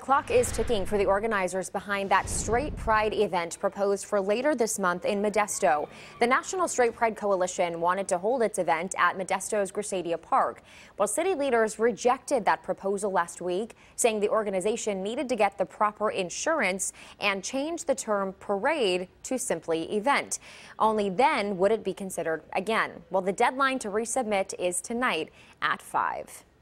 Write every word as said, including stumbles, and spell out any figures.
Clock is ticking for the organizers behind that Straight Pride event proposed for later this month in Modesto. The National Straight Pride Coalition wanted to hold its event at Modesto's Graceada Park. While city leaders rejected that proposal last week, saying the organization needed to get the proper insurance and change the term parade to simply event. Only then would it be considered again. Well, the deadline to resubmit is tonight at five.